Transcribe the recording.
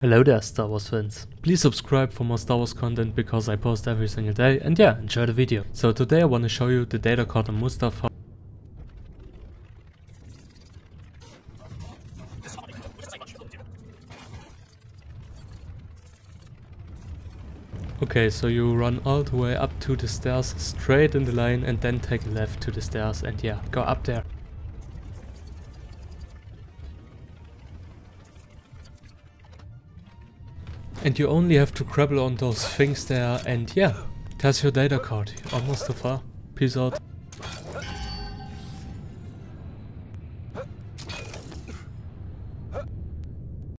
Hello there, Star Wars fans. Please subscribe for more Star Wars content because I post every single day, and yeah, enjoy the video. So today I want to show you the data card on Mustafar. Okay, so you run all the way up to the stairs, straight in the line, and then take a left to the stairs, and yeah, go up there. And you only have to grapple on those things there, and yeah, that's your data card on Mustafar. Peace out.